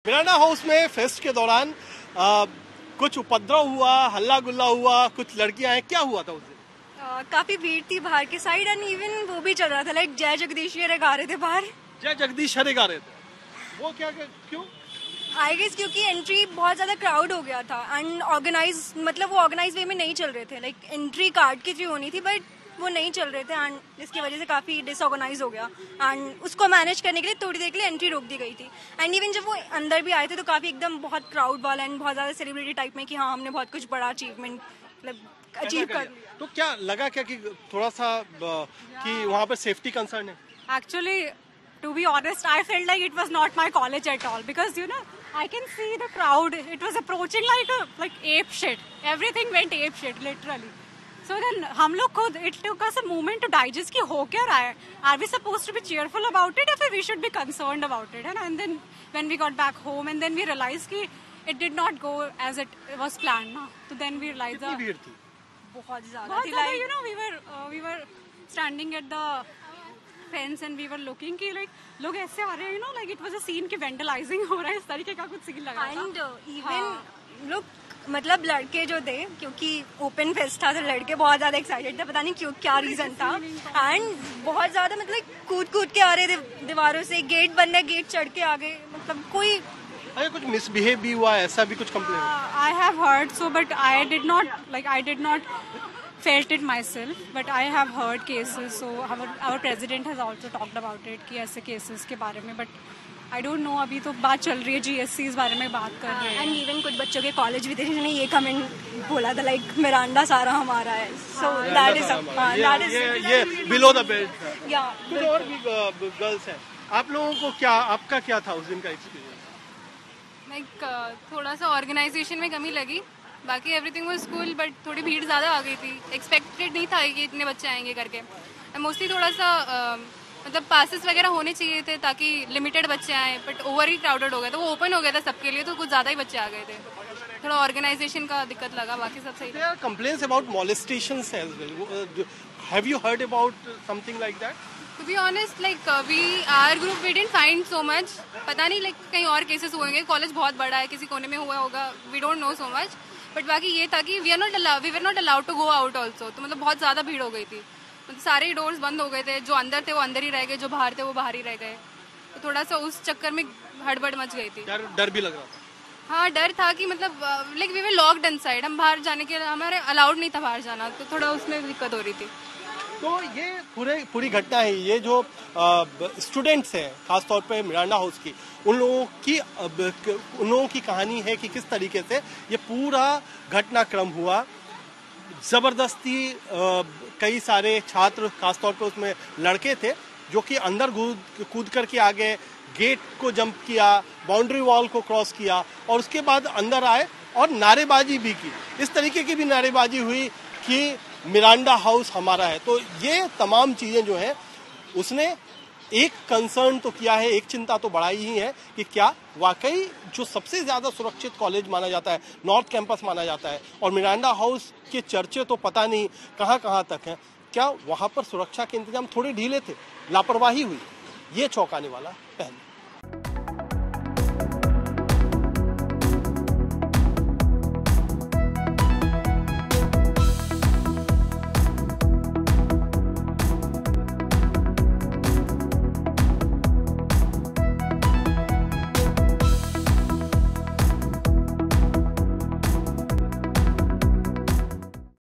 Miranda house में fest के दौरान कुछ उपद्रव हुआ, हल्ला गुल्ला हुआ, कुछ लड़कियां हैं, क्या हुआ था उस दिन? काफी भीड़ थी बाहर की साइड एंड इवन वो भी चल रहा था, लाइक जय जगदीश हरे गा रहे थे बाहर। जय जगदीश हरे गा रहे थे, वो क्या क्यों? आई गेस क्योंकि एंट्री बहुत ज्यादा क्राउड हो गया था एंड ऑर्गेनाइज, मतलब वो ऑर्गेनाइज वे में नहीं चल रहे थे। लाइक एंट्री कार्ड की थ्रू होनी थी बट वो नहीं चल रहे थे एंड इसकी वजह से काफी डिसऑर्गेनाइज हो गया एंड उसको मैनेज करने के लिए थोड़ी देर के लिए एंट्री रोक दी गई थी। एंड इवन जब वो अंदर भी आए थे तो काफी एकदम बहुत क्राउड वाला एंड बहुत ज्यादा सेलिब्रिटी टाइप में कि हाँ हमने बहुत कुछ बड़ा अचीवमेंट मतलब अचीव कर लिया। तो क्या लगा क्या कि थोड़ा सा कि वहाँ पर सेफ्टी कंसर्न है? Actually, to be honest, I felt like it was not my college at all because I can see the crowd. It was approaching like ape shit. Everything went ape shit, literally. So then, हम लोग खुद it took us a moment to digest कि हो क्या रहा है. Are we supposed to be cheerful about it, or we should be concerned about it? And then when we got back home, and then we realized कि it did not go as it was planned. ना. So then we realized कितनी भीड़ थी? बहुत ज्यादा थी। Like we were standing at the fence and we were looking कि like लोग ऐसे आ रहे हैं like it was a scene कि vandalizing हो रहा है, इस तरीके का कुछ सीन लगा था। And even लोग मतलब लड़के जो थे, क्योंकि ओपन फेस्ट था तो लड़के बहुत ज्यादा एक्साइटेड थे, पता नहीं क्यों क्या रीजन था। एंड बहुत ज्यादा मतलब कूद के आ रहे थे दीवारों से, गेट बंद है गेट चढ़ के आ गए, मतलब कोई अरे कुछ मिसबिहेव भी हुआ, ऐसा भी कुछ complain? I have heard so, but I did not felt it myself, but I have heard cases. So our president has also talked about it कि ऐसे cases के बारे में, but I don't know, अभी तो बात चल रही है, GSC इस बारे में बात कर रहे हैं। एंड इवन कुछ बच्चों के कॉलेज भी थे जिन्होंने ये कमेंट बोला था लाइक मिरांडा सारा हमारा है। सो दैट इज ये बिलो द बेल्ट। या कुछ और भी गर्ल्स हैं, आप लोगों को क्या, आपका क्या था उस दिन का एक्सपीरियंस? लाइक थोड़ा सा ऑर्गेनाइजेशन में कमी लगी, बाकी एवरीथिंग वाज कूल, बट थोड़ी भीड़ ज़्यादा आ गई थी। एक्सपेक्टेड नहीं था कि इतने बच्चे आएंगे करके। मोस्टली थोड़ा सा मतलब पासेस वगैरह होने चाहिए थे ताकि लिमिटेड बच्चे आए, बट ओवर ही क्राउडेड हो गया था। वो ओपन हो गया था सबके लिए तो कुछ ज़्यादा ही बच्चे आ गए थे, थोड़ा ऑर्गेनाइजेशन का दिक्कत लगा, बाकी सब सही था। Complaints about molestations as well. Have you heard about something like that? To be honest, like our group we didn't find so much. पता नहीं like कहीं और केसेस हुएंगे, कॉलेज बहुत बड़ा है, किसी कोने में हुआ होगा, we don't know so much. But बाकी ये था कि we were not allowed to go out also. तो मतलब बहुत ज़्यादा भीड़ हो गई थी, मतलब सारे ही डोर्स बंद हो गए थे, जो अंदर थे वो अंदर ही रह गए, जो बाहर थे वो बाहर ही रह गए। तो थोड़ा सा उस चक्कर में हड़बड़ मच गई थी। डर भी लग रहा था? हाँ डर था कि मतलब like we were locked inside, हम बाहर जाने के हमारे अलाउड नहीं था बाहर जाना, तो थोड़ा उसमें दिक्कत हो रही थी। तो ये पूरी घटना है, ये जो स्टूडेंट्स हैं खासतौर पे मिरांडा हाउस की, उन लोगों की कहानी है कि किस तरीके से ये पूरा घटनाक्रम हुआ। जबरदस्ती कई सारे छात्र, खासतौर पे उसमें लड़के थे, जो कि अंदर कूद करके आ गए, गेट को जंप किया, बाउंड्री वॉल को क्रॉस किया और उसके बाद अंदर आए और नारेबाजी भी की। इस तरीके की भी नारेबाजी हुई कि मिरांडा हाउस हमारा है। तो ये तमाम चीजें जो हैं, उसने एक कंसर्न तो किया है, एक चिंता तो बढ़ाई ही है कि क्या वाकई जो सबसे ज्यादा सुरक्षित कॉलेज माना जाता है, नॉर्थ कैंपस माना जाता है, और मिरांडा हाउस के चर्चे तो पता नहीं कहाँ तक हैं, क्या वहां पर सुरक्षा के इंतजाम थोड़े ढीले थे, लापरवाही हुई? ये चौंकाने वाला पहलू।